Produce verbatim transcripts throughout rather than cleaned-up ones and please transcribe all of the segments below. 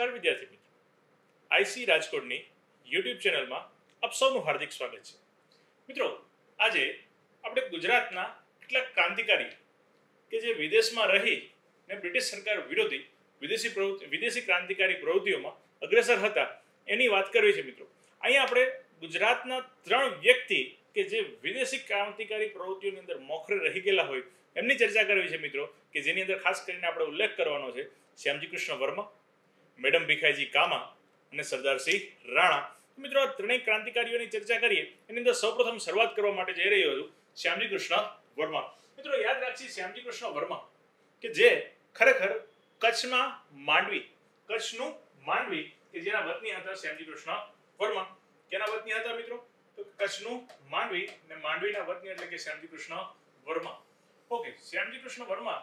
નમસ્કાર વિદ્યાર્થી મિત્રો, આઈસી રાજકોટની યુટ્યુબ ચેનલમાં આપ સૌનું હાર્દિક સ્વાગત છે. મિત્રો, આજે આપણે ગુજરાતના કેટલાક ક્રાંતિકારી કે જે વિદેશમાં રહી ને બ્રિટિશ સરકાર વિરોધી વિદેશી પ્રવૃત્તિ વિદેશી ક્રાંતિકારી પ્રવૃત્તિઓમાં અગ્રેસર હતા એની વાત કરવી છે. મિત્રો, અહીંયા આપણે ગુજરાતના ત્રણ વ્યક્તિ કે જે વિદેશી ક્રાંતિકારી પ્રવૃત્તિઓની અંદર મોખરે રહી ગયેલા હોય એમની ચર્ચા કરવી છે મિત્રો, કે જેની અંદર ખાસ કરીને આપણે ઉલ્લેખ કરવાનો છે શ્યામજી કૃષ્ણ વર્મા, મેડમ ભીખાઈજી કામા અને સરદારસિંહ રાણા. મિત્રો, આ ત્રણેય ક્રાંતિકારીઓની ચર્ચા કરીએ એની અંદર સૌપ્રથમ શરૂઆત કરવા માટે જઈ રહ્યો છું શ્યામજી કૃષ્ણ વર્મા. મિત્રો, યાદ રાખીએ શ્યામજી કૃષ્ણ વર્મા કે જે ખરેખર કચ્છના માંડવી કચ્છનું માંડવી કે જેના વતની હતા શ્યામજી કૃષ્ણ વર્મા. કેના વતની હતા મિત્રો? તો કચ્છનું માંડવી ને માંડવીના વતની એટલે કે શ્યામજી કૃષ્ણ વર્મા. ઓકે, શ્યામજી કૃષ્ણ વર્મા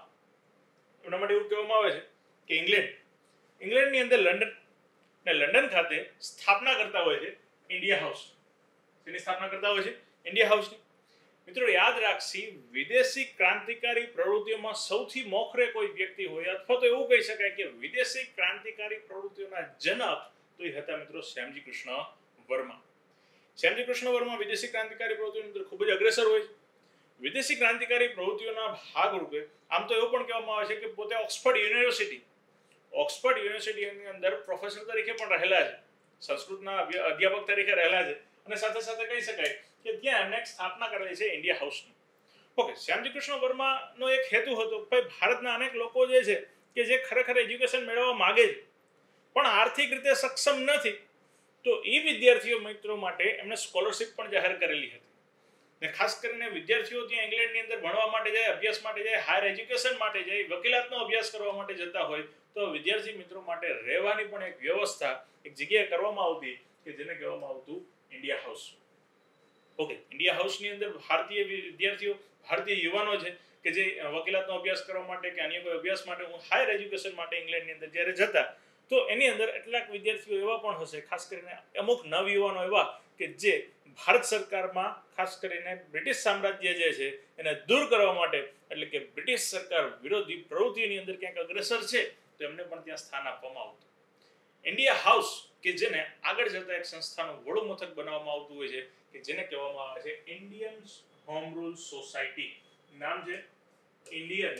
એના માટે એવું કહેવામાં આવે છે કે ઇંગ્લેન્ડ ઇંગ્લેન્ડની અંદર લંડન ને લંડન ખાતે સ્થાપના કરતા હોય છે ઇન્ડિયા હાઉસ. જેની સ્થાપના કરતા હોય છે ઇન્ડિયા હાઉસની. મિત્રો, યાદ રાખશી વિદેશી ક્રાંતિકારી પ્રવૃત્તિઓમાં સૌથી મોખરે કોઈ વ્યક્તિ હોય અથવા તો એવું કહી શકાય કે વિદેશી ક્રાંતિકારી પ્રવૃત્તિઓના જનક તો એ હતા મિત્રો શ્યામજી કૃષ્ણ વર્મા. શ્યામજી કૃષ્ણ વર્મા વિદેશી ક્રાંતિકારી પ્રવૃત્તિઓની અંદર ખૂબ જ અગ્રેસર હોય છે. વિદેશી ક્રાંતિકારી પ્રવૃત્તિઓના ભાગરૂપે આમ તો એવું પણ કહેવામાં આવે છે કે પોતે ઓક્સફર્ડ યુનિવર્સિટી ઓક્સફર્ડ યુનિવર્સિટીની અંદર પ્રોફેસર તરીકે પણ રહેલા છે, સંસ્કૃતના અધ્યાપક તરીકે રહેલા છે અને સાથે સાથે કહી શકાય કે ત્યાં એમણે સ્થાપના કરેલી છે ઇન્ડિયા હાઉસની. ઓકે, શ્યામજી કૃષ્ણ વર્માનો એક હેતુ હતો કે ભારતના અનેક લોકો જે છે કે જે ખરેખર એજ્યુકેશન મેળવવા માગે છે પણ આર્થિક રીતે સક્ષમ નથી, તો એ વિદ્યાર્થીઓ મિત્રો માટે એમણે સ્કોલરશિપ પણ જાહેર કરેલી હતી. ને ખાસ કરીને વિદ્યાર્થીઓ ત્યાં ઇંગ્લેન્ડની અંદર ભણવા માટે જાય, અભ્યાસ માટે જાય, હાયર એજ્યુકેશન માટે જાય, વકીલાતનો અભ્યાસ કરવા માટે જતા હોય તો વિદ્યાર્થી મિત્રો માટે રહેવાની પણ એક વ્યવસ્થા એક જગ્યાએ કરવામાં આવતી કે જેને કહેવામાં આવતું ઇન્ડિયા હાઉસ. ઓકે, ઇન્ડિયા હાઉસની અંદર ભારતીય વિદ્યાર્થીઓ ભારતીય યુવાનો છે કે જે વકીલાતનો અભ્યાસ કરવા માટે કે અન્ય કોઈ અભ્યાસ માટે હાયર એજ્યુકેશન માટે ઇંગ્લેન્ડની અંદર જ્યારે જતા તો એની અંદર એટલાક વિદ્યાર્થીઓ એવા પણ હશે, ખાસ કરીને અમુક નવયુવાનો એવા કે જે ભારત સરકારમાં ખાસ કરીને બ્રિટિશ સામ્રાજ્ય જે છે એને દૂર કરવા માટે એટલે કે બ્રિટિશ સરકાર વિરોધી પ્રવૃત્તિઓની અંદર ક્યાંક અગ્રેસર છે તો એમને પણ ત્યાં સ્થાન આપવામાં આવતું. ઇન્ડિયા હાઉસ કે જેને આગળ જતા એક સંસ્થાનું વડું મથક બનાવવામાં આવતું હોય છે કે જેને કહેવામાં આવે છે ઇન્ડિયન હોમ રૂલ સોસાયટી. નામ છે Indian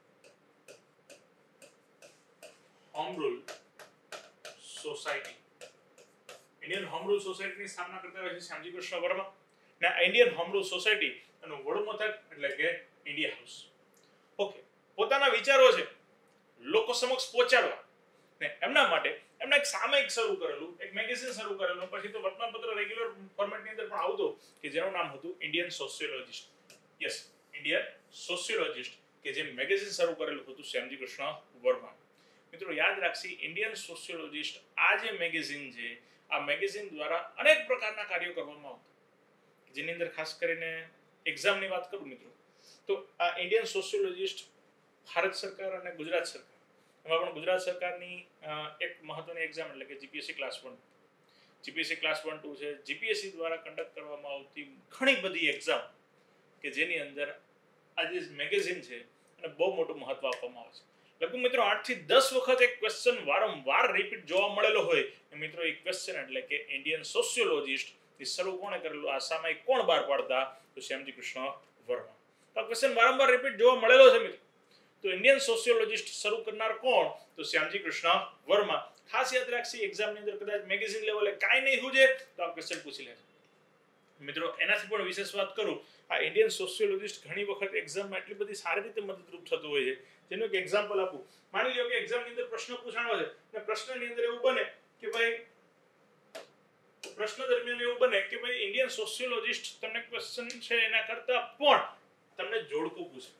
home rule society. Indian home rule સોસાયટીની સ્થાપના કરતા હોય છે શ્યામજી કૃષ્ણ વર્મા ને ઇન્ડિયન હોમ રૂલ સોસાયટી એનું વડું મથક એટલે કે ઇન્ડિયા હાઉસ. ઓકે, પોતાના વિચારો છે લોકો સમક્ષ પહોંચાડવા ને એમના માટે એમણે એક સામયિક શરૂ કરેલું, એક મેગેઝિન શરૂ કરેલું, પછી તો વર્તમાનપત્ર રેગ્યુલર ફોર્મેટની અંદર પણ આવતો કે જેનું નામ હતું Indian sociologist. Yes, Indian sociologist કે જે મેગેઝિન શરૂ કરેલું હતું શ્યામજી કૃષ્ણ વર્મા. મિત્રો, યાદ રાખશી ઇન્ડિયન સોશિયોલોજિસ્ટ આ જે મેગેઝિન છે આ મેગેઝિન દ્વારા અનેક પ્રકારના કાર્યો કરવામાં આવતા, જેની અંદર ખાસ કરીને એક્ઝામની વાત કરું મિત્રો તો આ ઇન્ડિયન સોશિયોલોજિસ્ટ ભારત સરકાર અને ગુજરાત સરકાર એમાં પણ ગુજરાત સરકારની એક મહત્વની એક્ઝામ એટલે કે GPSC class one GPSC class one two છે, જીપીએસસી દ્વારા કન્ડક્ટ કરવામાં આવતી ઘણી બધી એક્ઝામ કે જેની અંદર આ જે મેગેઝિન છે એને બહુ મોટું મહત્વ આપવામાં આવે છે. લગભગ મિત્રો આઠ થી દસ વખત એક ક્વેશ્ચન વારંવાર રિપીટ જોવા મળેલો હોય મિત્રો એ ક્વેશ્ચન એટલે કે ઇન્ડિયન સોશિયોલોજિસ્ટ એ શરૂ કોણે કરેલું, આ સામયિક કોણ બહાર પાડતા? તો શ્યામજી કૃષ્ણ વર્મા. આ ક્વેશ્ચન વારંવાર રિપીટ જોવા મળેલો છે મિત્રો. તો ઇન્ડિયન સોશિયોલોજિસ્ટ શરૂ કરનાર કોણ? તો શ્યામજી કૃષ્ણ વર્મા. ખાસ યાદ રાખશી એક્ઝામની અંદર કદાચ મેગેઝિન લેવલે કાંઈ નહીં હુજે તો આ ક્વેશ્ચન પૂછી લેશે મિત્રો. એનાથી પણ વિશેષ વાત કરું, આ ઇન્ડિયન સોશિયોલોજિસ્ટ ઘણી વખત એક્ઝામમાં એટલી બધી સારી રીતે મદદરૂપ થતું હોય છે. જેનું એક એક્ઝામ્પલ આપું. માની લો કે એક્ઝામની અંદર પ્રશ્ન પૂછાણો છે અને પ્રશ્નની અંદર એવું બને કે ભાઈ પ્રશ્ન દરમિયાન એવું બને કે ભાઈ ઇન્ડિયન સોશિયોલોજિસ્ટ તમને ક્વેશ્ચન છે એના કરતા પણ તમને જોડકું પૂછે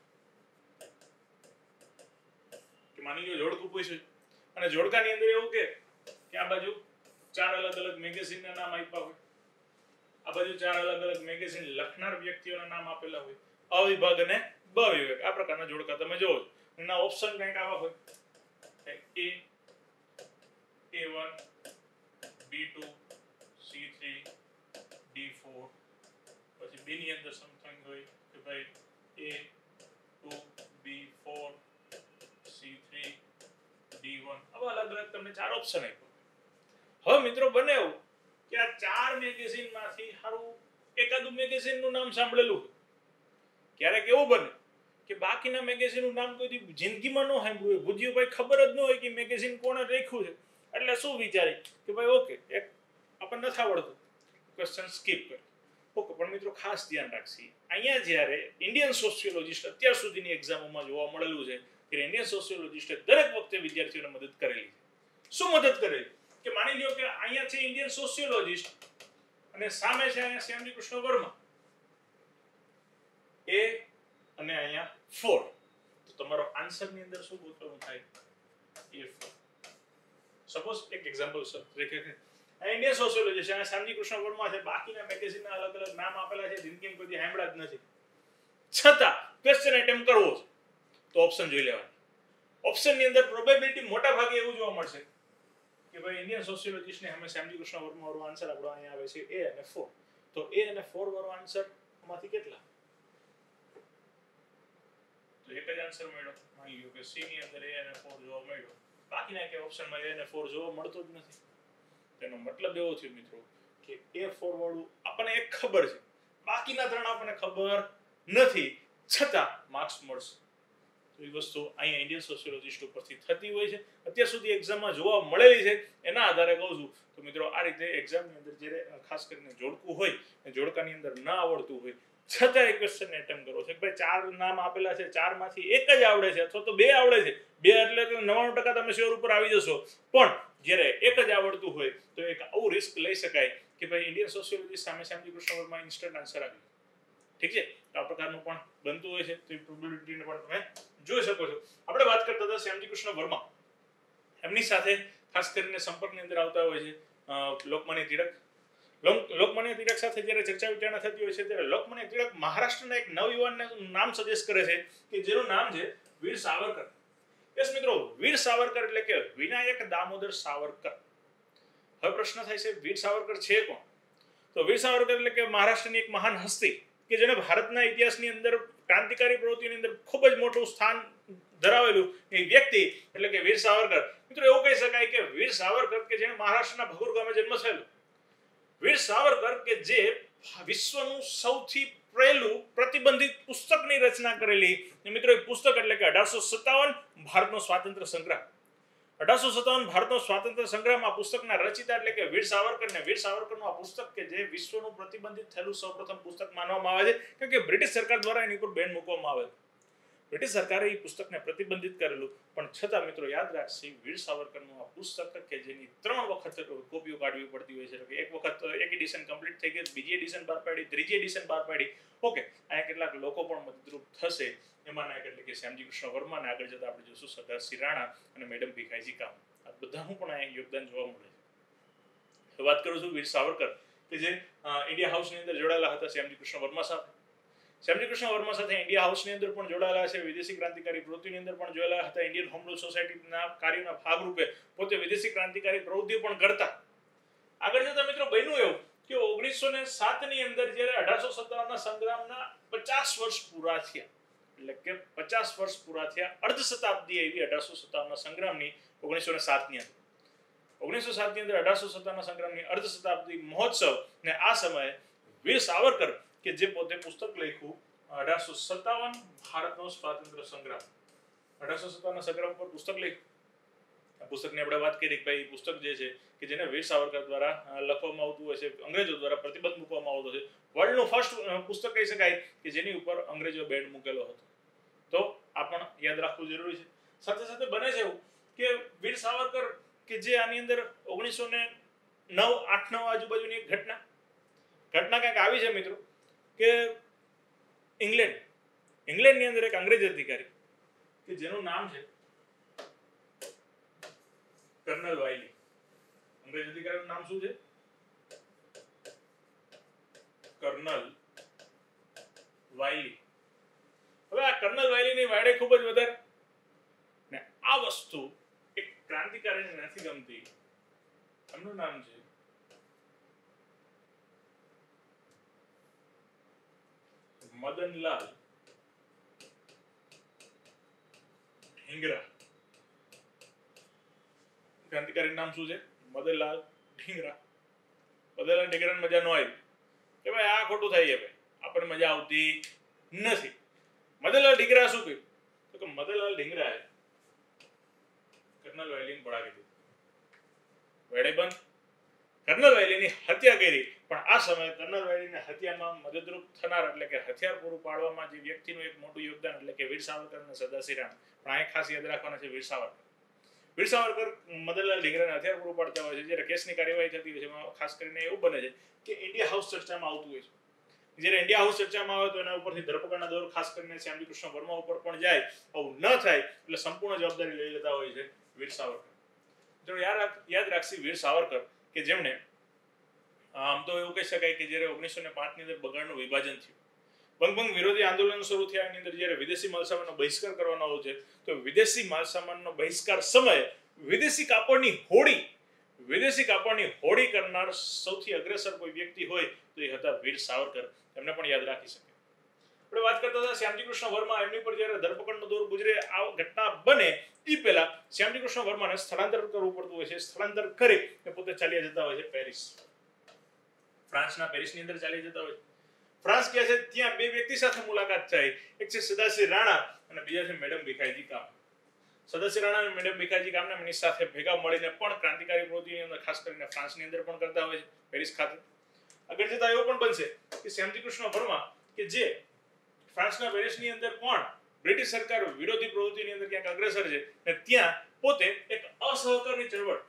કે માની લો જોડકું પૂછ્યું અને જોડકાની અંદર એવું કે આ બાજુ ચાર અલગ અલગ મેગેઝિનના નામ આપ્યા હોય, આ બાજુ ચાર અલગ અલગ મેગેઝિન લખનાર વ્યક્તિઓના નામ આપેલા હોય, અ વિભાગ અને બ વિભાગ. આ પ્રકારના જોડકા તમે જોવો છો. એના ઓપ્શન કંઈક આવા હોય એ A one B two C three D four, પછી બી ની અંદર સમથિંગ હોય કે ભાઈ A two B four C three D one હવે અલગ અલગ તમને ચાર ઓપ્શન આપ્યો. હવે મિત્રો બને એવું કે આ ચાર મેગેઝિનમાંથી સારું એકાદું મેગેઝિનનું નામ સાંભળેલું ક્યારેક એવું બને કે બાકીના મેગેઝિનનું નામ કોઈ જિંદગીમાં ન સાંભળ્યું હોય, ભુજ્યું ભાઈ ખબર જ ન હોય કે મેગેઝિન કોણે લખ્યું છે, એટલે શું વિચારી કે ભાઈ ઓકે એક આપણને નથી આવડતું ક્વેશ્ચન સ્કીપ કરે. ઓકે, પણ મિત્રો ખાસ ધ્યાન રાખશી અહીંયા જ્યારે ઇન્ડિયન સોશિયોલોજિસ્ટ અત્યાર સુધીની એક્ઝામોમાં જોવા મળેલું છે કે ઇન્ડિયન સોશિયોલોજિસ્ટે દરેક વખતે વિદ્યાર્થીઓને મદદ કરેલી છે. શું મદદ કરેલી કે માની લ્યો કે અહીંયા છે ઇન્ડિયન સોશિયોલોજિસ્ટ અને સામે છે અહીંયા શ્યામજી કૃષ્ણ વર્મા એ અને અહીંયા ફોર, તો તમારો આન્સર ની અંદર શું ગોતવાનું થાય એ ફોર. સપોઝ એક એક્ઝામ્પલ સર દેખે કે આ ઇન્ડિયન સોશિયોલોજિસ્ટ અને શ્યામજી કૃષ્ણ વર્મા છે, બાકીના મેગેઝિનના અલગ અલગ નામ આપેલા છે, જિંદગીમાં કોઈ સાંભળ્યા જ નથી, છતાં ક્વેશ્ચન એટેમ્પ કરવો છે તો ઓપ્શન જોઈ લેવાના. ઓપ્શન ની અંદર પ્રોબેબિલિટી મોટા ભાગે એવું જોવા મળશે કે ભાઈ ઇન્ડિયન સોશિયોલોજિસ્ટ ને હમે શ્યામજી કૃષ્ણ વર્મા વાળો આન્સર આપણો અહીંયા આવે છે એ અને ફોર. તો એ અને ફોર વાળો આન્સર માંથી કેટલા? તો એક જ આન્સર મળ્યો. માની લ્યો કે સી ની અંદર એ અને ફોર જોવા મળ્યો, બાકીના કે ઓપ્શનમાં એ અને ફોર જોવા મળતો જ નથી. તેનો મતલબ એવો થયો મિત્રો કે એ ફોર વાળું આપણને એક ખબર છે, બાકીના ત્રણ આપણને ખબર નથી, છતાં માર્ક્સ મળશે. તો એ વસ્તુ અહીંયા ઇન્ડિયન સોશિયોલોજિસ્ટ ઉપરથી થતી હોય છે, અત્યાર સુધી એક્ઝામમાં જોવા મળેલી છે. એના આધારે કહું છું તો મિત્રો આ રીતે એક્ઝામની અંદર જ્યારે ખાસ કરીને જોડકું હોય એ જોડકાની અંદર ન આવડતું હોય છતાં એક ક્વેશ્ચન એટેમ્પ કરો છો કે ભાઈ ચાર નામ આપેલા છે, ચારમાંથી એક જ આવડે છે અથવા તો બે આવડે છે, બે એટલે નવ્વાણું ટકા તમે શ્યોર ઉપર આવી જશો. પણ જ્યારે એક જ આવડતું હોય તો એક આવું રિસ્ક લઈ શકાય કે ભાઈ ઇન્ડિયન સોશિયોલોજી સામે શ્યામજી કૃષ્ણ વર્મા ઇન્સ્ટન્ટ આન્સર આવ્યું. ઠીક છે, આ પ્રકારનું પણ બનતું હોય છે, તો એ પ્રોબેબિલિટીને પણ તમે જોઈ શકો છો. આપણે વાત કરતા હતા શ્યામજી કૃષ્ણ વર્મા, એમની સાથે ખાસ કરીને સંપર્કની અંદર આવતા હોય છે લોકમાન્ય તિલક. લોકમાન્ય તિલક સાથે જ્યારે ચર્ચા વિચારણા થતી હોય છે ત્યારે લોકમાન્ય તિલક મહારાષ્ટ્રના એક નવયુવાનનું નામ સજેસ્ટ કરે છે કે જેનું નામ છે વીર સાવરકર. યસ મિત્રો, વીર સાવરકર એટલે કે વિનાયક દામોદર સાવરકર. હવે પ્રશ્ન થાય છે વીર સાવરકર છે કોણ? તો વીર સાવરકર એટલે કે મહારાષ્ટ્રની એક મહાન હસ્તી કે જેને ભારતના ઇતિહાસની અંદર ક્રાંતિકારી પ્રવૃત્તિની અંદર ખૂબ જ મોટું સ્થાન ધરાવેલું એ વ્યક્તિ એટલે કે વીર સાવરકર. મિત્રો એવું કહી શકાય કે વીર સાવરકર કે જેને મહારાષ્ટ્રના ભગુર ગામે જન્મ થયેલો, વીર સાવરકર કે જે વિશ્વનું સૌથી પહેલું પ્રતિબંધિત પુસ્તકની રચના કરેલી. મિત્રો એ પુસ્તક એટલે કે અઢારસો સત્તાવન ભારતનો સ્વાતંત્ર્ય સંગ્રામ. અઢારસો સત્તાવન ભારતનો સ્વાતંત્ર્ય સંગ્રામ આ પુસ્તકના રચિતા એટલે કે વીર સાવરકર ને વીર સાવરકરનું આ પુસ્તક કે જે વિશ્વનું પ્રતિબંધિત થયેલું સૌપ્રથમ પુસ્તક માનવામાં આવે છે, કારણ કે બ્રિટિશ સરકાર દ્વારા એની ઉપર બેન મૂકવામાં આવે. બ્રિટિશ સરકારે એ પુસ્તકને પ્રતિબંધિત કરેલું, પણ છતાં મિત્રો યાદ રાખશે વીર સાવરકરનું આ પુસ્તક કે જેની ત્રણ વખત કોપીઓ કાઢવી પડતી હોય છે. એક વખત એક એડિશન કમ્પ્લીટ થઈ ગઈ, બીજી એડિશન બહાર પાડી, ત્રીજી એડિશન બહાર પાડી. ઓકે, અહીંયા કેટલાક લોકો પણ મદદરૂપ થશે. એમાંના એક એટલે કે શ્યામજી કૃષ્ણ વર્મા, ને આગળ જતા આપણે જોશું સરદાર સિંહ રાણા અને મેડમ ભીખાઈજી કામ. આ બધાનું પણ અહીંયા યોગદાન જોવા મળે છે. વાત કરું છું વીર સાવરકર કે જે ઇન્ડિયા હાઉસની અંદર જોડાયેલા હતા શ્યામજી કૃષ્ણ વર્મા સાથે. શ્યામજી કૃષ્ણ વર્મા સાથે ઇન્ડિયા હાઉસની અંદર પણ જોડાયેલા છે, વિદેશી ક્રાંતિકારી પ્રવૃત્તિની અંદર પણ જોડાયેલા હતા. ઇન્ડિયન હોમ રૂલ સોસાયટીના કાર્યના ભાગરૂપે પોતે વિદેશી ક્રાંતિકારી પ્રવૃત્તિઓ પણ કરતા. આગળ જતા મિત્રો બન્યું એવું કે ઓગણીસો ને સાત ની અંદર જ્યારે અઢારસો સત્તાવનના સંગ્રામના પચાસ વર્ષ પૂરા થયા, એટલે કે પચાસ વર્ષ પૂરા થયા, અર્ધ શતાબ્દી આવી અઢારસો સત્તાવનના સંગ્રામની ઓગણીસો ને સાત ની અંદર. ઓગણીસો સાત ની અંદર અઢારસો સત્તાવનના સંગ્રામની અર્ધ શતાબ્દી મહોત્સવ ને આ સમયે વીર સાવરકર કે જે પોતે પુસ્તક લખ્યું અઢારસો સત્તાવન ભારતનો સ્વાતંત્ર્ય સંગ્રામ, અઢારસો સત્તાવનના સંગ્રામ પર પુસ્તક લખ્યું. આ પુસ્તકની આપણે વાત કરી કે ભાઈ પુસ્તક જે છે કે જેને વીર સાવરકર દ્વારા લખવામાં આવતું હોય છે, અંગ્રેજો દ્વારા પ્રતિબંધ મૂકવામાં આવતો છે. વર્લ્ડનું ફર્સ્ટ પુસ્તક કહી શકાય કે જેની ઉપર અંગ્રેજો બેન મૂકેલો હતો. તો આ પણ યાદ રાખવું જરૂરી છે. સાથે સાથે બને છે એવું કે વીર સાવરકર કે જે આની અંદર ઓગણીસો ને નવ આઠ નવ આજુબાજુની એક ઘટના ઘટના કંઈક આવી છે મિત્રો કે ઇંગ્લેન્ડ ઇંગ્લેન્ડની અંદર એક અંગ્રેજ અધિકારી કે જેનું નામ છે કર્નલ વાયલી. અંગ્રેજ અધિકારીનું નામ શું છે? Colonel Wyllie. હવે આ કર્નલ વાયલીની વાડે ખૂબ જ વધારે ને આ વસ્તુ એક ક્રાંતિકારીને નથી ગમતી. એમનું નામ છે મદનલાલ ઢીંગરા. ક્રાંતિકારી નામ શું છે? મદનલાલ ઢીંગરા. મદનલાલ ઢીંગરાને મજા ન આવી કે ભાઈ આ ખોટું થાય છે, ભાઈ આપણને મજા આવતી નથી. મદનલાલ ઢીંગરા શું કહ્યું? તો કે મદનલાલ ઢીંગરાએ કર્નલ વાયલીને ભડાકી દીધું. વેડે બંધ. કર્નલ વાયલીની હત્યા કરી, પણ આ સમયે કર્નલ વાયલીની હત્યામાં મદદરૂપ થનાર એટલે કે હથિયાર પૂરું પાડવામાં જે વ્યક્તિનું એક મોટું યોગદાન એટલે કે વીર સાવરકર અને સરદાર સિંહ. પણ આ ખાસ યાદ રાખવાના છે વીર સાવરકર. વીર સાવરકર મદનલાલ ઢીંગરાને હથિયાર પૂરું પાડતા હોય છે. જ્યારે કેસની કાર્યવાહી થતી હોય છે એમાં ખાસ કરીને એવું બને છે કે ઇન્ડિયા હાઉસ ચર્ચામાં આવતું હોય છે. જ્યારે ઇન્ડિયા હાઉસ ચર્ચામાં આવે તો એના ઉપરથી ધરપકડના દોર ખાસ કરીને શ્યામજી કૃષ્ણ વર્મા ઉપર પણ જાય. આવું ન થાય એટલે સંપૂર્ણ જવાબદારી લઈ લેતા હોય છે વીર સાવરકર. તો યાદ યાદ રાખશી વીર સાવરકર કે જેમણે આમ તો એવું કહી શકાય કે જ્યારે ઓગણીસો ને પાંચ ની અંદર બંગાળનું વિભાજન થયું, બંગભંગ વિરોધી આંદોલન શરૂ થયા, એની અંદર જ્યારે વિદેશી માલસામાનનો બહિષ્કાર કરવાનો આવ્યો છે તો વિદેશી માલસામાનનો બહિષ્કાર સમયે વિદેશી કાપડની હોડી વિદેશી કાપડની હોડી કરનાર સૌથી અગ્રેસર કોઈ વ્યક્તિ હોય તો એ હતા વીર સાવરકર. એમને પણ યાદ રાખી શકે. આપણે વાત કરતા હતા શ્યામજી કૃષ્ણ વર્મા. એમની પર જ્યારે ધરપકડનો દોર ગુજરે, આ ઘટના બને એ પહેલા શ્યામજી કૃષ્ણ વર્માને સ્થળાંતર કરવું પડતું હોય છે. સ્થળાંતર કરી એ પોતે ચાલ્યા જતા હોય છે પેરિસ. ફ્રાન્સના પેરિસની અંદર ચાલી જતા હોય. ફ્રાન્સ કહે છે ત્યાં બે વ્યક્તિ સાથે મુલાકાત થઈ. એક છે સદાશિવ રાણા અને બીજા છે મેડમ ભીખાઈજી કામ. સદાશિવ રાણા અને મેડમ ભીખાઈજી કામના એમની સાથે ભેગા મળીને પણ ક્રાંતિકારી પ્રવૃત્તિની અંદર ખાસ કરીને ફ્રાન્સની અંદર પણ કરતા હોય છે પેરિસ ખાતે. આગળ જતા એવું પણ બનશે કે શ્યામજી કૃષ્ણ વર્મા કે જે ફ્રાન્સના પેરિસની અંદર પણ બ્રિટિશ સરકાર વિરોધી પ્રવૃત્તિની અંદર ક્યાંક અગ્રેસર છે અને ત્યાં પોતે એક અસહકારની ચળવળ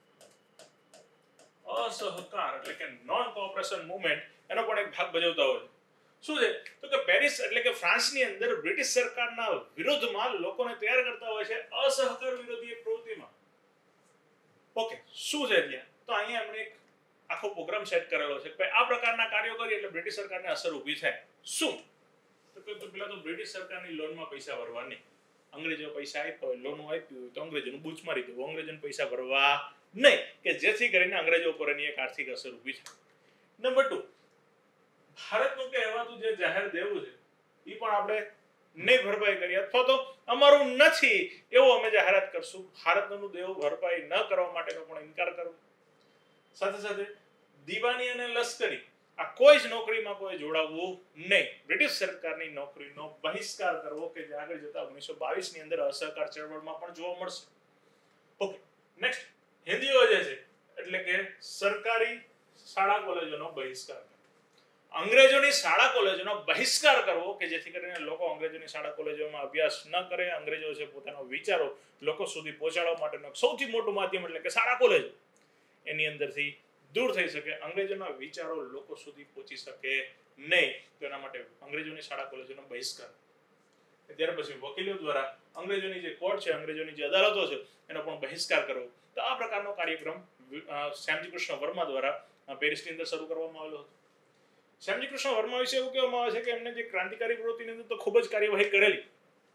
અસહકાર એટલે કે નોન કોઓપરેશન મૂવમેન્ટ એનો પણ એક ભાગ ભજવતા હોય. શું છે તો કે પેરિસ એટલે કે ફ્રાન્સની અંદર બ્રિટિશ સરકારના વિરોધમાં લોકોને તૈયાર કરતા હોય છે અસહકાર વિરોધી એક પ્રવૃત્તિમાં. ઓકે, શું છે ત્યાં? તો અહીંયા એમણે એક આખો પ્રોગ્રામ સેટ કરેલો છે કે આ પ્રકારના કાર્યો કરી એટલે બ્રિટિશ સરકારને અસર ઊભી થાય. શું? તો કે પેલા તો બ્રિટિશ સરકારની લોનમાં પૈસા ભરવા નહીં. અંગ્રેજો પૈસા આપ્યા હોય, લોન આપ્યું હોય તો અંગ્રેજોનું બૂચ મારી દેવું. અંગ્રેજોને પૈસા ભરવા નહીં કે જેથી કરીને અંગ્રેજો પર એની એક આર્થિક અસર ઊભી થાય. નંબર ટુ, ભારતનું કહેવાતું જે જાહેર દેવું છે એ પણ આપણે નહીં ભરપાઈ કરીએ અથવા તો અમારું નથી એવું અમે જાહેરાત કરશું. ભારતનું દેવું ભરપાઈ ન કરવા માટેનો પણ ઇનકાર કરવો. સાથે સાથે દીવાની અને લશ્કરી આ કોઈ જ નોકરીમાં કોઈ જોડાવવું નહીં. બ્રિટિશ સરકારની નોકરીનો બહિષ્કાર કરવો કે જે આગળ જતા ઓગણીસો બાવીસ ની અંદર અસહકાર ચળવળમાં પણ જોવા મળશે. ઓકે, નેક્સ્ટ, હિન્દીઓ જે છે એટલે કે સરકારી શાળા કોલેજોનો બહિષ્કાર. અંગ્રેજોની શાળા કોલેજોનો બહિષ્કાર કરવો કે જેથી કરીને લોકો અંગ્રેજોની શાળા કોલેજોમાં અભ્યાસ ન કરે. અંગ્રેજો છે પોતાનો વિચારો લોકો સુધી પહોંચાડવા માટેનું સૌથી મોટું માધ્યમ એટલે કે શાળા કોલેજ એની અંદરથી દૂર થઈ શકે, અંગ્રેજોના વિચારો લોકો સુધી પહોંચી શકે નહીં. તો એના માટે અંગ્રેજોની શાળા કોલેજોનો બહિષ્કાર. ત્યાર પછી વકીલો દ્વારા અંગ્રેજોની જે કોર્ટ છે, અંગ્રેજોની જે અદાલતો છે એનો પણ બહિષ્કાર કરવો. તો આ પ્રકારનો કાર્યક્રમ શ્યામજી કૃષ્ણ વર્મા દ્વારા પેરિસની અંદર શરૂ કરવામાં આવેલો હતો. શ્યામજી કૃષ્ણ વર્મા વિશે એવું કહેવામાં આવે છે કે એમને જે ક્રાંતિકારી પ્રવૃત્તિની અંદર તો ખૂબ જ કાર્યવાહી કરેલી,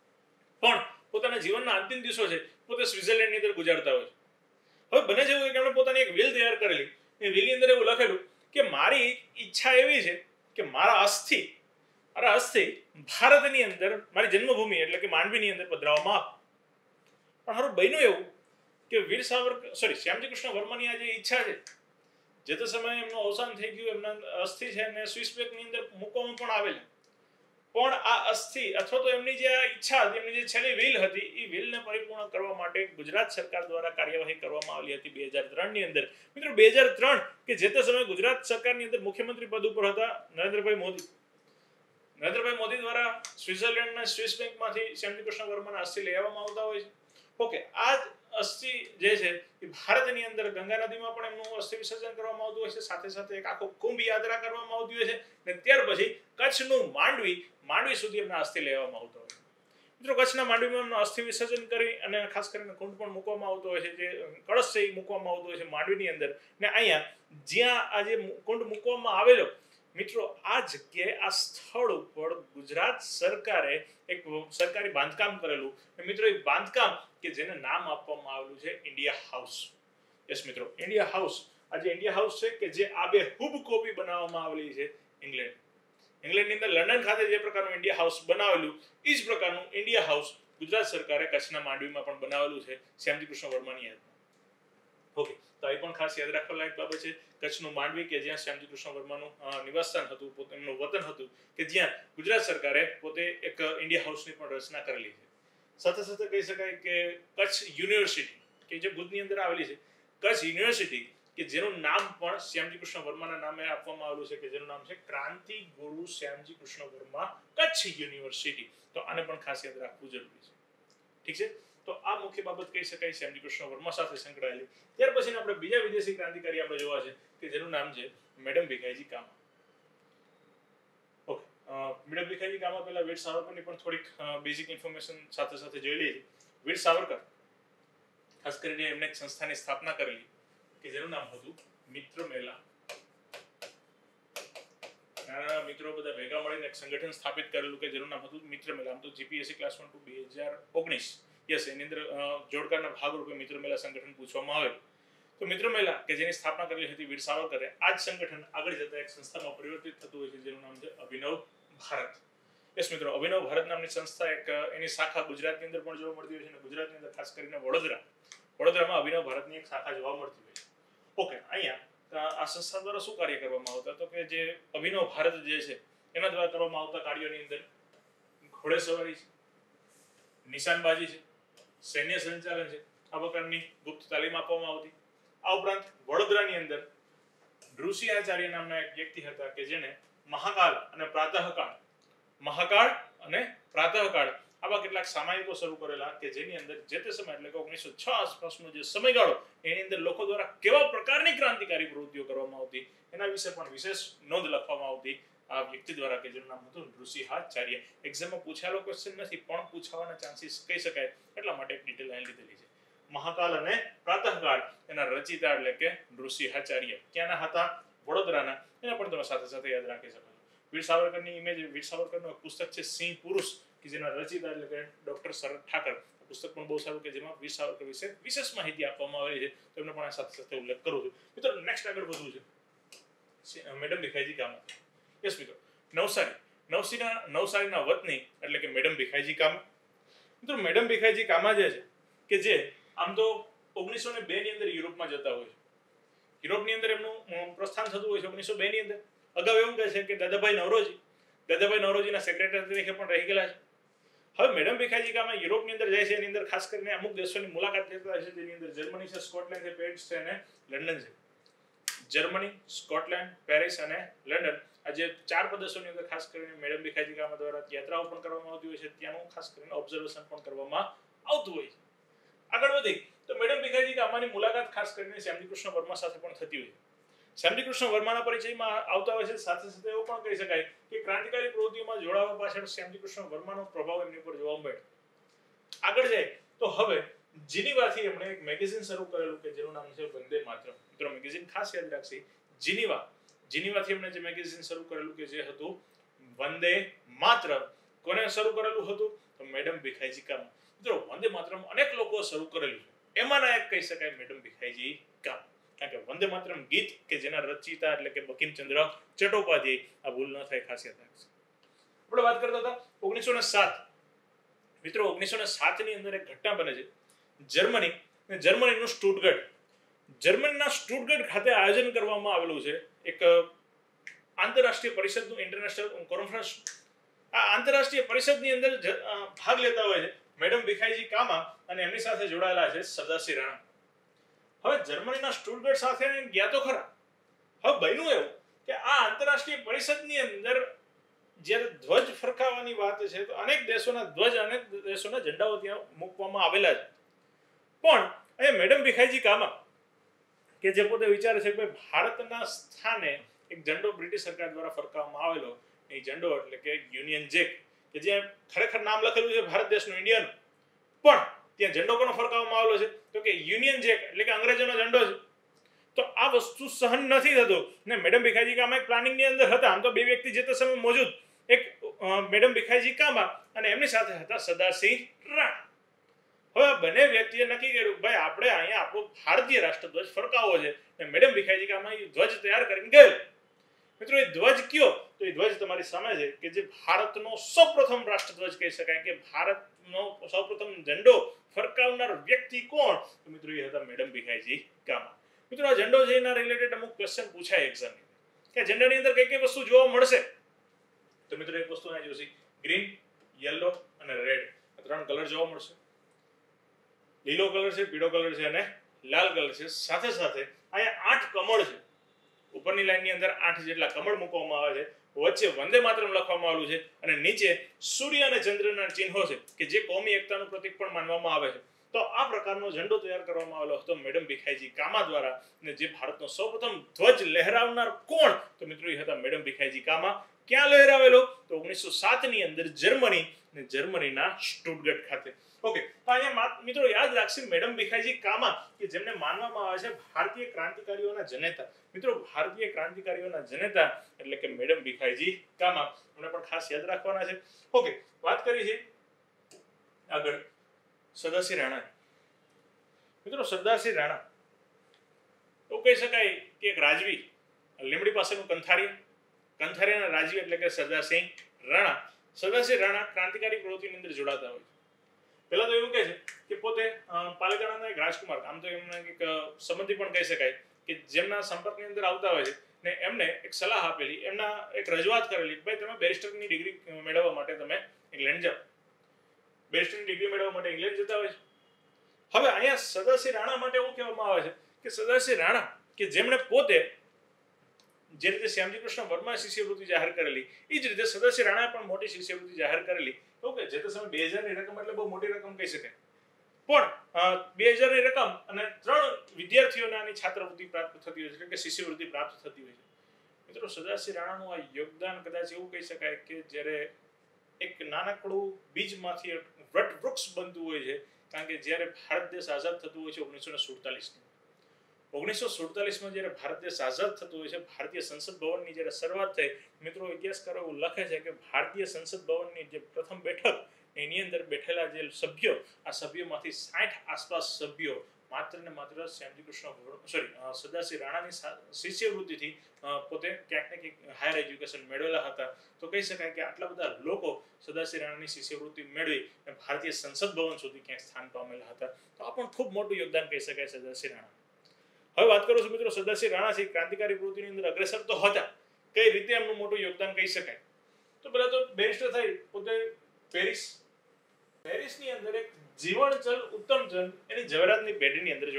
પણ પોતાના જીવનના અંતિમ દિવસો છે પોતે સ્વિટ્ઝરલેન્ડની અંદર ગુજારતા હોય છે. હવે બને છે એવું કે એમણે પોતાની એક વિલ તૈયાર કરેલી. એ વિલની અંદર એવું લખેલું કે મારી ઈચ્છા એવી છે કે મારા અસ્થિ મારા અસ્થિ ભારતની અંદર મારી જન્મભૂમિ એટલે કે માંડવીની અંદર પધરાવવામાં આવે. પણ હારું બન્યું એવું કે વીર સાવરકર સોરી શ્યામજી કૃષ્ણ વર્માની આ જે ઈચ્છા છે, જે તે સમયે એમનું અવસાન થઈ ગયું, એમના અસ્થિ છે એને સ્વિસ બેંકની અંદર મૂકવામાં પણ આવેલા. પણ આ અસ્થિ અથવા તો એમની જે ઈચ્છા હતી, એમની જે છેલ્લી વિલ હતી, એ વિલને પરિપૂર્ણ કરવા માટે ગુજરાત સરકાર દ્વારા કાર્યવાહી કરવામાં આવેલી હતી બે હજાર ત્રણ ની અંદર. મિત્રો બે હજાર ત્રણ કે જે તે સમયે ગુજરાત સરકારની અંદર મુખ્યમંત્રી પદ ઉપર હતા નરેન્દ્રભાઈ મોદી. નરેન્દ્રભાઈ મોદી દ્વારા સ્વિટ્ઝરલેન્ડના સ્વિસ બેંકમાંથી શ્યામજી કૃષ્ણ વર્માના અસ્થિ લઈ આવવામાં આવતા હોય છે. ઓકે, આ જ અસ્થિ જે છે એ ભારતની અંદર ગંગા નદીમાં પણ એમનું અસ્થિ વિસર્જન કરવામાં આવતું હોય છે. સાથે સાથે એક આખો કુંભ યાત્રા કરવામાં આવતી હોય છે અને ત્યાર પછી કચ્છનું માંડવી માંડવી સુધી એમના અસ્થિ લેવામાં આવતો હોય છે. મિત્રો કચ્છના માંડવીમાં એમનું અસ્થિ વિસર્જન કરી અને ખાસ કરીને કુંડ પણ મૂકવામાં આવતો હોય છે, જે કળશ છે એ મૂકવામાં આવતો હોય છે માંડવીની અંદર. ને અહીંયા જ્યાં આ જે કુંડ મૂકવામાં આવેલો, મિત્રો આ જગ્યાએ આ સ્થળ ઉપર ગુજરાત સરકારે એક સરકારી બાંધકામ કરેલું. મિત્રો એ બાંધકામ કે જેને નામ આપવામાં આવેલું છે ઇન્ડિયા હાઉસ. યસ મિત્રો, ઇન્ડિયા હાઉસ. આ જે ઇન્ડિયા હાઉસ છે કે જે આબેહૂબ કોપી બનાવવામાં આવેલી છે ઇંગ્લેન્ડ ઇંગ્લેન્ડની અંદર લંડન ખાતે જે પ્રકારનું ઇન્ડિયા હાઉસ બનાવેલું એ જ પ્રકારનું ઇન્ડિયા હાઉસ ગુજરાત સરકારે કચ્છના માંડવીમાં પણ બનાવેલું છે શ્યામજી કૃષ્ણ વર્માની યાદમાં. ઓકે, તો એ પણ ખાસ યાદ રાખવા લાયક બાબત છે. કચ્છનું માંડવી કે જ્યાં શ્યામજી કૃષ્ણ વર્માનું નિવાસસ્થાન હતું, પોતે એમનું વતન હતું, કે જ્યાં ગુજરાત સરકારે પોતે એક ઇન્ડિયા હાઉસની પણ રચના કરેલી છે. સાથે સાથે કહી શકાય કે કચ્છ યુનિવર્સિટી કે જે ભુજની અંદર આવેલી છે, કચ્છ યુનિવર્સિટી કે જેનું નામ પણ શ્યામજી કૃષ્ણ વર્માના નામે આપવામાં આવેલું છે, કે જેનું નામ છે ક્રાંતિ ગુરુ શ્યામજી કૃષ્ણ વર્મા કચ્છ યુનિવર્સિટી. તો આને પણ ખાસ યાદ રાખવું જરૂરી છે. ઠીક છે, તો આ મુખ્ય બાબત કહી શકાય શ્યામજી કૃષ્ણ વર્મા સાથે સંકળાયેલી. ત્યાર પછી આપણે બીજા વિદેશી ક્રાંતિકારી આપણે જોવા છે કે જેનું નામ છે madam Bhikaiji Cama. Okay, madam Bhikaiji Cama પહેલા વીર સાવરકરની પણ થોડીક બેઝિક ઇન્ફોર્મેશન સાથે સાથે જોઈ લઈએ. વીર સાવરકર ખાસ કરીને એમને એક સંસ્થાની સ્થાપના કરેલી કે જેનું નામ હતું મિત્ર મેલા. નાના મિત્રો બધા ભેગા મળીને એક સંગઠન સ્થાપિત કરેલું કે જેનું નામ હતું મિત્ર મેલા. આમ તો જીપીએસસી ક્લાસ વન ટુ બે હજાર ઓગણીસ યસ એની અંદર જોડકારના ભાગરૂપે મિત્ર મેલા સંગઠન પૂછવામાં આવેલું. તો મિત્ર મેલા કે જેની સ્થાપના કરેલી હતી વીર સાવરકરે, આ જ સંગઠન આગળ જતા એક સંસ્થામાં પરિવર્તિત થતું હોય છે જેનું નામ છે અભિનવ ભારત. યસ મિત્રો, અભિનવ ભારત નામની સંસ્થા એક એની શાખા ગુજરાતની અંદર પણ જોવા મળતી હોય છે, અને ગુજરાતની અંદર ખાસ કરીને વડોદરા વડોદરામાં અભિનવ ભારતની એક શાખા જોવા મળતી હોય છે. ઓકે, અહીંયા આ સંસ્થા દ્વારા શું કાર્ય કરવામાં આવતા, તો કે જે અભિનવ ભારત જે છે એના દ્વારા કરવામાં આવતા કાર્યોની અંદર ઘોડેસવારી છે, નિશાનબાજી છે, સૈન્ય સંચાલન છે, આ પ્રકારની ગુપ્ત તાલીમ આપવામાં આવતી. આ ઉપરાંત વડોદરાની અંદર નૃસિંહાચાર્ય નામના એક વ્યક્તિ હતા કે જેને મહાકાળ અને પ્રાતઃકાળ મહાકાળ અને પ્રાતઃકાળ આવા કેટલાક સામાયિકો શરૂ કરેલા કે જેની અંદર જે તે સમય એટલે કે ઓગણીસો છ આસપાસનો જે સમયગાળો એની અંદર લોકો દ્વારા કેવા પ્રકારની ક્રાંતિકારી પ્રવૃત્તિઓ કરવામાં આવતી એના વિશે પણ વિશેષ નોંધ લખવામાં આવતી આ વ્યક્તિ દ્વારા કે જેનું નામ હતું નૃસિંહાચાર્ય. એક્ઝામમાં પૂછાયેલો ક્વેશ્ચન નથી પણ પૂછાવાના ચાન્સીસ કહી શકાય, એટલા માટે એક ડિટેલ અહીં લીધેલી છે. મહાકાલ અને પ્રાતઃકાળ એના રચિતા એટલે કે નૃસિંહાચાર્ય ક્યાંના હતા? વડોદરાના. એને પણ તમે સાથે સાથે યાદ રાખી શકો છો. વીર સાવરકરની ઇમેજ, વીર સાવરકરનું એક પુસ્તક છે સિંહ પુરુષ કે જેના રચિતા એટલે કે ડોક્ટર શરદ ઠાકર. પુસ્તક પણ બહુ સારું કે જેમાં વીર સાવરકર વિશે વિશેષ માહિતી આપવામાં આવેલી છે, તો એમને પણ આ સાથે સાથે ઉલ્લેખ કરું છું. મિત્રો નેક્સ્ટ આગળ વધવું છે મેડમ ભીખાઈજી કામા. યસ મિત્રો, નવસારી નવસીના નવસારીના વતની એટલે કે મેડમ ભીખાઈજી કામા. મિત્રો મેડમ ભીખાઈજી કામા જે છે કે જે આમ તો ઓગણીસો ને બે ની અંદર યુરોપમાં જતા હોય છે. યુરોપની અંદર એમનું પ્રસ્થાન થતું હોય છે ઓગણીસો બે ની અંદર. અગાઉ એવું કહે છે કે દાદાભાઈ નવરોજી દાદાભાઈ નવરોજીના સેક્રેટરી તરીકે પણ રહી ગયેલા છે. હવે મેડમ ભીખાઈજી કામા યુરોપની અંદર જાય છે, એની અંદર ખાસ કરીને અમુક દેશોની મુલાકાત લેતા હોય છે, જેની અંદર જર્મની છે, સ્કોટલેન્ડ છે, પેરિસ છે અને લંડન છે. જર્મની, સ્કોટલેન્ડ, પેરિસ અને લંડન આ જે ચાર પ્રદેશોની અંદર ખાસ કરીને મેડમ ભીખાઈજી કામા દ્વારા યાત્રાઓ પણ કરવામાં આવતી હોય છે, ત્યાંનું ખાસ કરીને ઓબ્ઝર્વેશન પણ કરવામાં આવતું હોય છે. આગળ વધી તો મેડમ ભીખાઈજી કામાની મુલાકાત ખાસ કરીને શ્યામજી કૃષ્ણ વર્મા સાથે પણ થતી હોય છે. શ્યામજી કૃષ્ણ વર્માના પરિચયમાં આવતા હોય છે. સાથે સાથે એવું પણ કહી શકાય કે ક્રાંતિકારી પ્રવૃત્તિઓમાં જોડાવા પાછળ શ્યામજી કૃષ્ણ વર્માનો પ્રભાવ એમની ઉપર જોવા મળે. આગળ જાય તો હવે જીનીવાથી એમણે એક મેગેઝિન શરૂ કરેલું કે જેનું નામ છે વંદે માતરમ. મિત્રો મેગેઝિન ખાસ યાદ રાખશે, જીનીવા જીનીવાથી એમણે જે મેગેઝિન શરૂ કરેલું કે જે હતું વંદે માતરમ. કોને શરૂ કરેલું હતું? તો મેડમ ભીખાઈજી કામા. મિત્રો વંદે માતરમ અનેક લોકો શરૂ કરેલું છે, એમાંના એક કહી શકાય મેડમ ભીખાઈજી કામા. કારણ કે વંદે માતરમ ગીત કે જેના રચયિતા એટલે કે બંકિમચંદ્ર ચટ્ટોપાધ્યાય, આ ભૂલ ન થાય ખાસ યાદ રાખશે. આપણે વાત કરતા હતા ઓગણીસો ને સાત. મિત્રો ઓગણીસો ને સાત ની અંદર એક ઘટના બને છે. જર્મની જર્મનીનું સ્ટુટગર્ટ જર્મનીના સ્ટુટગર્ટ ખાતે આયોજન કરવામાં આવેલું છે એક આંતરરાષ્ટ્રીય પરિષદનું, ઇન્ટરનેશનલ કોન્ફરન્સ. આ આંતરરાષ્ટ્રીય પરિષદની અંદર ભાગ લેતા હોય છે મેડમ ભીખાઈજી કામા અને એમની સાથે જોડાયેલા છે સરદારસિંહ રાણા. હવે જર્મનીના સ્ટુટગર્ટ સાથે ગયા તો ખરા. હવે બન્યું એવું કે આ આંતરરાષ્ટ્રીય પરિષદની અંદર જ્યારે ધ્વજ ફરકાવવાની વાત છે તો અનેક દેશોના ધ્વજ, અનેક દેશોના ઝંડાઓ ત્યાં મૂકવામાં આવેલા છે. પણ અહીંયા મેડમ ભીખાઈજી કામા કે જે પોતે વિચારે છે કે ભારતના સ્થાને એક ઝંડો બ્રિટિશ સરકાર દ્વારા ફરકાવવામાં આવેલો, એ ઝંડો એટલે કે યુનિયન જેક, કે જે ખરેખર નામ લખેલું છે ભારત દેશનું, ઇન્ડિયાનું, પણ ત્યાં ઝંડો કોનો ફરકાવવામાં આવેલો છે તો કે યુનિયન જેક એટલે કે અંગ્રેજોનો ઝંડો છે. તો આ વસ્તુ સહન નથી થતું ને મેડમ ભીખાઈજી કામા એક પ્લાનિંગની અંદર હતા. આમ તો બે વ્યક્તિ જે તે સમયે મોજૂદ, એક મેડમ ભીખાઈજી કામા અને એમની સાથે હતા સરદારસિંહ રાણા. હવે બંને વ્યક્તિએ નક્કી કર્યું ભાઈ આપણે અહીંયા આપણો ભારતીય રાષ્ટ્રધ્વજ ફરકાવવો છે. મેડમ ભીખાઈજી કામા ધ્વજ તૈયાર કરીને ગયેલ. મિત્રો એ ધ્વજ કયો? તો એ ધ્વજ તમારી સામે છે કે જે ભારતનો સૌપ્રથમ રાષ્ટ્રધ્વજ કહી શકાય, કે ભારતનો સૌપ્રથમ ઝંડો ફરકાવનાર વ્યક્તિ કોણ? તો મિત્રો એ હતા મેડમ ભીખાઈજી કામા. મિત્રો આ ઝંડો છે એના રિલેટેડ અમુક ક્વેશ્ચન પૂછાય એક્ઝામની, કે ઝંડાની અંદર કઈ કઈ વસ્તુ જોવા મળશે? તો મિત્રો એક વસ્તુ અહીં જોશે, ગ્રીન, યલો અને રેડ, ત્રણ કલર જોવા મળશે. લીલો કલર છે, પીળો કલર છે અને લાલ કલર છે. સાથે સાથે અહીંયા આઠ કમળ છે. ઉપરની લાઈનની અંદર આઠ જેટલા કમળ મૂકવામાં આવે છે. વચ્ચે વંદે માતરમ લખવામાં આવેલું છે અને નીચે સૂર્ય અને ચંદ્રના ચિહ્નો છે કે જે કોમી એકતાનું પ્રતીક પણ માનવામાં આવે છે. તો આ પ્રકારનો ઝંડો તૈયાર કરવામાં આવેલો હતો મેડમ ભીખાઈજી કામા દ્વારા. અને જે ભારતનો સૌપ્રથમ ધ્વજ લહેરાવનાર કોણ? તો મિત્રો એ હતા મેડમ ભીખાઈજી કામા. ક્યાં લહેરાવેલો? તો ઓગણીસો સાત ની અંદર જર્મની ને જર્મનીના સ્ટુટગર્ટ ખાતે. ઓકે, તો અહીંયા મિત્રો યાદ રાખશે મેડમ ભીખાઈજી કામા કે જેમને માનવામાં આવે છે ભારતીય ક્રાંતિકારીઓના જનેતા. મિત્રો ભારતીય ક્રાંતિકારીઓના જનેતા એટલે કે મેડમ ભીખાઈજી કામા, એમને પણ ખાસ યાદ રાખવાના છે. ઓકે, વાત કરી છે આગળ સરદારસિંહ રાણા. મિત્રો સરદારસિંહ રાણા એવું કહી શકાય કે એક રાજવી, લીમડી પાસેનું કંથારિયા, કંથારિયાના રાજવી એટલે કે સરદારસિંહ રાણા. સરદારસિંહ રાણા ક્રાંતિકારી પ્રવૃત્તિની અંદર જોડાતા હોય છે. પહેલા તો એવું કહે છે કે પોતે પાલિતાણાના એક રાજકુમાર, આમ તો એમના એક સંબંધી પણ કહી શકાય, કે જેમના સંપર્કની અંદર આવતા હોય છે ને એમને એક સલાહ આપેલી, એમના એક રજૂઆત કરેલી, ભાઈ તમે બેરિસ્ટરની ડિગ્રી મેળવવા માટે તમે ઇંગ્લેન્ડ જાઓ. બેરિસ્ટરની ડિગ્રી મેળવવા માટે ઇંગ્લેન્ડ જતા હોય છે. હવે અહીંયા સરદારસિંહ રાણા માટે એવું કહેવામાં આવે છે કે સરદારસિંહ રાણા કે જેમણે પોતે જે રીતે શ્યામજી કૃષ્ણ વર્મા શિષ્યવૃત્તિ જાહેર કરેલી, એ જ રીતે સરદારસિંહ રાણાએ પણ મોટી શિષ્યવૃત્તિ જાહેર કરેલી. ઓકે, જે તે સમય બે હજાર ની રકમ એટલે બહુ મોટી રકમ કહી શકાય, પણ બે હજાર ની રકમ અને ત્રણ વિદ્યાર્થીઓને આની છાત્રવૃત્તિ પ્રાપ્ત થતી હોય છે, એટલે કે શિષ્યવૃત્તિ પ્રાપ્ત થતી હોય છે. મિત્રો સરદારસિંહ રાણાનું આ યોગદાન કદાચ એવું કહી શકાય કે જ્યારે એક નાનકડું બીજમાંથી વટવૃક્ષ બનતું હોય છે. કારણ કે જ્યારે ભારત દેશ આઝાદ થતું હોય છે ઓગણીસો ને સુડતાલીસ ઓગણીસો સુડતાલીસમાં જ્યારે ભારત દેશ આઝાદ થતું હોય છે, ભારતીય સંસદ ભવનની જ્યારે શરૂઆત થઈ, મિત્રો ઇતિહાસકારો એવું લખે છે કે ભારતીય સંસદ ભવનની જે પ્રથમ બેઠક એની અંદર બેઠેલા જે સભ્યો, આ સભ્યોમાંથી સાઠ આસપાસ સભ્યો માત્ર ને માત્ર શ્યામજી કૃષ્ણ સોરી સરદારસિંહ રાણાની શિષ્યવૃત્તિથી પોતે ક્યાંક ને ક્યાંક હાયર એજ્યુકેશન મેળવેલા હતા. તો કહી શકાય કે આટલા બધા લોકો સરદારસિંહ રાણાની શિષ્યવૃત્તિ મેળવી અને ભારતીય સંસદ ભવન સુધી ક્યાંક સ્થાન પામેલા હતા. તો આ પણ ખૂબ મોટું યોગદાન કહી શકાય સરદારસિંહ રાણા. હવે વાત કરું છું મિત્રો સરદારસિંહ રાણા છે ક્રાંતિકારી પ્રવૃત્તિની અંદર અગ્રેસર તો હતા, કઈ રીતે એમનું મોટું યોગદાન કહી શકાય? તો પહેલા તો બેરિસ્ટર થઈ પોતે પેરિસ પેરિસની અંદર એક જીવનચંદ ઉત્તમચંદ એની જવેરાતની પેઢીની અંદર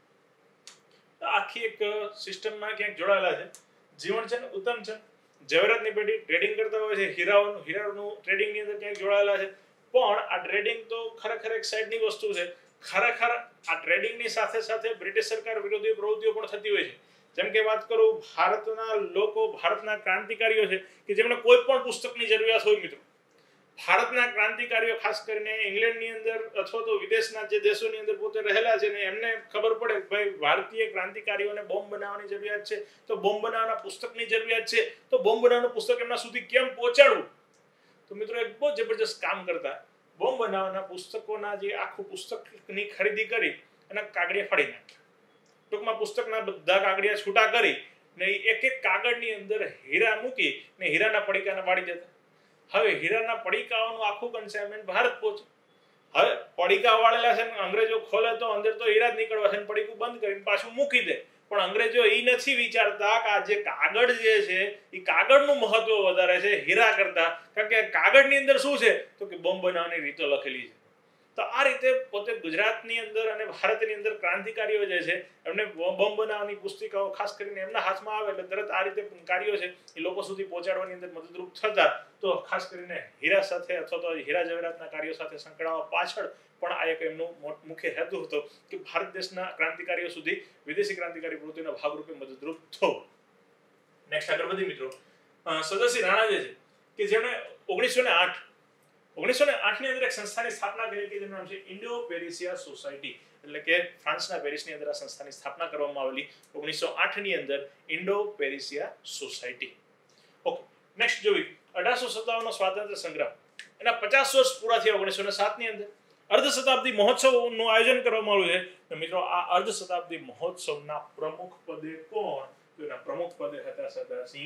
જોડાયા. આખી એક સિસ્ટમમાં ક્યાંક જોડાયેલા છે. જીવનચંદ ઉત્તમચંદ જવેરાતની પેઢી ટ્રેડિંગ કરતા હોય છે, હીરાઓનું હીરાનું ટ્રેડિંગની અંદર ક્યાંક જોડાયેલા છે. પણ આ ટ્રેડિંગ તો ખરેખર એક સાઈડની વસ્તુ છે. ખરેખર આ ટ્રેડિંગની સાથે સાથે બ્રિટિશ સરકાર વિરોધી પ્રવૃત્તિઓ પણ થતી હોય છે. જેમ કે વાત કરું ભારતના લોકો, ભારતના ક્રાંતિકારીઓ છે કે જેમને કોઈ પણ પુસ્તકની જરૂરિયાત હોય મિત્રો, ભારતના ક્રાંતિકારીઓ ખાસ કરીને ઇંગ્લેન્ડની અંદર અથવા તો વિદેશના જે દેશોની અંદર પોતે રહેલા છે ને એમને ખબર પડે ભાઈ ભારતીય ક્રાંતિકારીઓને બોમ્બ બનાવવાની જરૂરિયાત છે, તો બોમ્બ બનાવવાના પુસ્તકની જરૂરિયાત છે, તો બોમ્બ બનાવવાનું પુસ્તક એમના સુધી કેમ પહોંચાડવું? તો મિત્રો એક બહુ જબરજસ્ત કામ કરતા, બોમ્બ બનાવવાના પુસ્તકોના જે આખું પુસ્તકની ખરીદી કરી અને કાગળિયા ફાડી નાખ્યા. ટૂંકમાં પુસ્તકના બધા કાગળિયા છૂટા કરી ને એક એક કાગળની અંદર હીરા મૂકી ને હીરાના પડીકાને વાળી દેતા. હવે હીરાના પડીકાઓનું આખું કન્સાઇનમેન્ટ ભારત પહોંચે. હવે પડીકા વાળેલા છે ને અંગ્રેજો ખોલે તો અંદર તો હીરા જ નીકળવા છે, પડીકું બંધ કરીને પાછું મૂકી દે. પણ અંગ્રેજો એ નથી વિચારતા કે આ જે કાગળ જે છે એ કાગળનું મહત્વ વધારે છે હીરા કરતા. કારણ કે કાગળની અંદર શું છે તો કે બોમ્બ બનાવવાની રીતો લખેલી છે. તો આ રીતે પોતે ગુજરાતની અંદર અને ભારતની અંદર ક્રાંતિકારીઓ જે છે એમને બોમ્બ બનાવવાની પુસ્તિકાઓ ખાસ કરીને એમના હાથમાં આવે એટલે તરત આ રીતે કાર્યો છે એ લોકો સુધી પહોંચાડવાની અંદર મદદરૂપ થતા. તો ખાસ કરીને હીરા સાથે અથવા તો હીરા જવેરાતના કાર્યો સાથે સંકળાવવા પાછળ પણ આ એક એમનો મુખ્ય હેતુ હતો કે ભારત દેશના ક્રાંતિકારીઓ સુધી વિદેશી ક્રાંતિકારી પ્રવૃત્તિના ભાગરૂપે મદદરૂપ થવું. નેક્સ્ટ આગળ વધી મિત્રો, સરદારસિંહ રાણા જે છે કે જેમણે ઓગણીસો ને આઠ ઓગણીસો ને આઠ ની અંદર એક સંસ્થાની સ્થાપના કરી કે જેનું નામ છે ઇન્ડો પેરિસિયા સોસાયટી, એટલે કે ફ્રાન્સના પેરિસની અંદર આ સંસ્થાની સ્થાપના કરવામાં આવેલી ઓગણીસો આઠ ની અંદર Indo Parisian society. Okay, next જોવી અઢારસો સત્તાવન નો સ્વાતંત્ર્ય સંગ્રામ, એના પચાસ વર્ષ પૂરા થયા ઓગણીસો ને સાત ની અંદર અર્ધ શતાબ્દી મહોત્સવનું આયોજન કરવામાં આવ્યું છે. મિત્રો આ અર્ધ શતાબ્દી મહોત્સવના પ્રમુખ પદે કોણ? તો એના પ્રમુખ પદે હતા સરદારસિંહ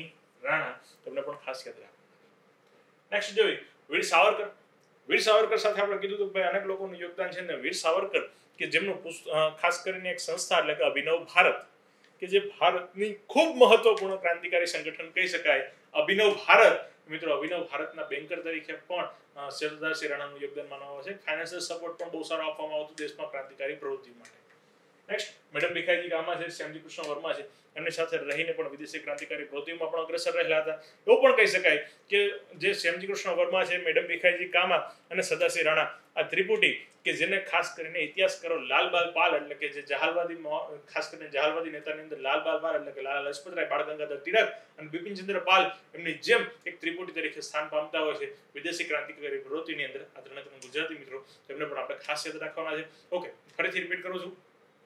રાણા તમને પણ ખાસ યાદ રાખવું. નેક્સ્ટ જોઈએ વીર સાવરકર. વીર સાવરકર સાથે આપણે કીધું હતું ભાઈ અનેક લોકોનું યોગદાન છે ને વીર સાવરકર કે જેમનું ખાસ કરીને એક સંસ્થા એટલે કે અભિનવ ભારત કે જે ભારતની ખૂબ મહત્વપૂર્ણ ક્રાંતિકારી સંગઠન કહી શકાય અભિનવ ભારત. મિત્રો અભિનવ ભારતના બેન્કર તરીકે પણ સરદારસિંહ રાણાનું યોગદાન માનવામાં આવે છે. ફાઇનાન્શિયલ સપોર્ટ પણ બહુ સારો આપવામાં આવતો દેશમાં ક્રાંતિકારી પ્રવૃત્તિ માટે. નેક્સ્ટ મેડમ ભીખાઈજી કામા છે, શ્યામજી કૃષ્ણ વર્મા છે, એમની સાથે રહીને પણ વિદેશી ક્રાંતિકારી પ્રવૃત્તિઓમાં પણ અગ્રસર રહેલા હતા. એવું પણ કહી શકાય કે જે શ્યામજી કૃષ્ણ વર્મા છે, મેડમ ભીખાઈજી કામા અને સરદારસિંહ રાણા આ ત્રિપુટી કે જેને ખાસ કરીને ઇતિહાસકારો લાલબાલ પાલ એટલે કે જે જહાલવાદી ખાસ કરીને જહાલવાદી નેતાની અંદર લાલબાલ પાલ એટલે કે લાલા લજપતરાય, બાળ ગંગાધર તિલક અને બિપિનચંદ્ર પાલ એમની જેમ એક ત્રિપુટી તરીકે સ્થાન પામતા હોય છે વિદેશી ક્રાંતિકારી પ્રવૃત્તિની અંદર. આ ત્રણે ત્રણ ગુજરાતી મિત્રો તેમને પણ આપણે ખાસ યાદ રાખવાના છે. ઓકે, ફરીથી રિપીટ કરું છું.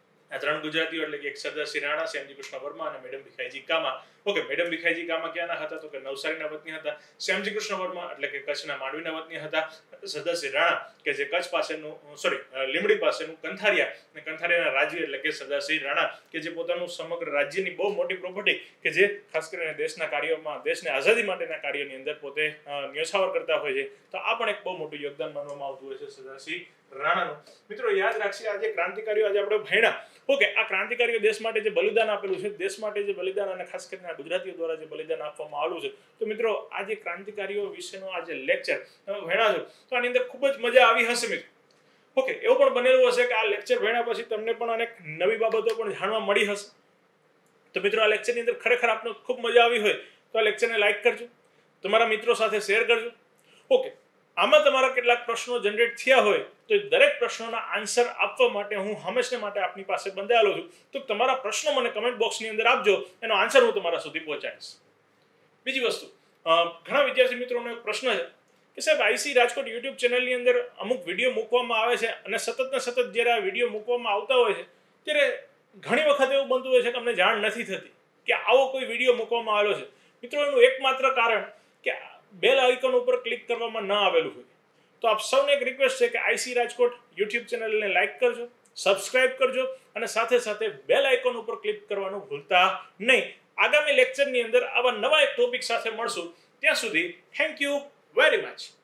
આ ત્રણ ગુજરાતીઓ એટલે કે એક સરદારસિંહ રાણા, શ્યામજી કૃષ્ણ વર્મા અને madam Bhikaiji Cama. Okay, madam Bhikaiji Cama ક્યાંના હતા તો કે નવસારીના વતની હતા. શ્યામજી કૃષ્ણ વર્મા એટલે કે કચ્છના માંડવીના વતની હતા. સરદારસિંહ રાણા કે જે કચ્છ પાસેનું સોરી લીમડી પાસેનું કંથારિયા અને કંથારિયાના રાજવી એટલે કે સરદારસિંહ રાણા કે જે પોતાનું સમગ્ર રાજ્યની બહુ મોટી પ્રોપર્ટી કે જે ખાસ કરીને દેશના કાર્યોમાં દેશને આઝાદી માટેના કાર્યોની અંદર પોતે ન્યોછાવર કરતા હોય છે. તો આ પણ એક બહુ મોટું યોગદાન માનવામાં આવતું હોય છે સરદારસિંહ રાણાનું. મિત્રો યાદ રાખશે આજે ક્રાંતિકારીઓ આજે આપણે ભણ્યા. ઓકે, આ ક્રાંતિકારીઓ દેશ માટે જે બલિદાન આપેલું છે, દેશ માટે જે બલિદાન અને ખાસ કરીને ગુજરાતીઓ દ્વારા જે બલિદાન આપવામાં આવેલું છે, તો મિત્રો આ જે ક્રાંતિકારીઓ વિશેનો આ જે લેક્ચર તમે ભણ્યા છો તો આની અંદર ખૂબ જ મજા આવી હશે મિત્રો. ઓકે, એવું પણ બનેલું હશે કે આ લેક્ચર ભણ્યા પછી તમને પણ અનેક નવી બાબતો પણ જાણવા મળી હશે. તો મિત્રો આ લેક્ચરની અંદર ખરેખર આપને ખૂબ મજા આવી હોય તો આ લેક્ચરને લાઈક કરજો, તમારા મિત્રો સાથે શેર કરજો. ઓકે, આમાં તમારા કેટલાક પ્રશ્નો જનરેટ થયા હોય તો દરેક પ્રશ્નોના આન્સર આપવા માટે હું હંમેશા માટે આપની પાસે બંધાયેલો છું. તો તમારા પ્રશ્નો મને કમેન્ટ બોક્સની અંદર આપજો, એનો આન્સર હું તમારા સુધી પહોંચાડીશ. બીજી વસ્તુ, ઘણા વિદ્યાર્થી મિત્રોનો એક પ્રશ્ન છે કે સાહેબ આઈસી રાજકોટ યુટ્યુબ ચેનલની અંદર અમુક વિડીયો મૂકવામાં આવે છે અને સતત ને સતત જ્યારે આ વિડીયો મૂકવામાં આવતા હોય છે ત્યારે ઘણી વખત એવું બનતું હોય છે કે અમને જાણ નથી થતી કે આવો કોઈ વિડીયો મૂકવામાં આવેલો છે. મિત્રો એનું એકમાત્ર કારણ કે બેલ આઇકન ઉપર ક્લિક કરવામાં ન આવેલું હોય. તો આપ સૌને એક રિક્વેસ્ટ છે કે આઈસી રાજકોટ યુટ્યુબ ચેનલને લાઈક કરજો, સબસ્ક્રાઇબ કરજો અને સાથે સાથે બેલ આઇકન ઉપર ક્લિક કરવાનું ભૂલતા નહીં. આગામી લેક્ચરની અંદર આવા નવા એક ટોપિક સાથે મળશું. ત્યાં સુધી થેન્ક યુ વેરી મચ.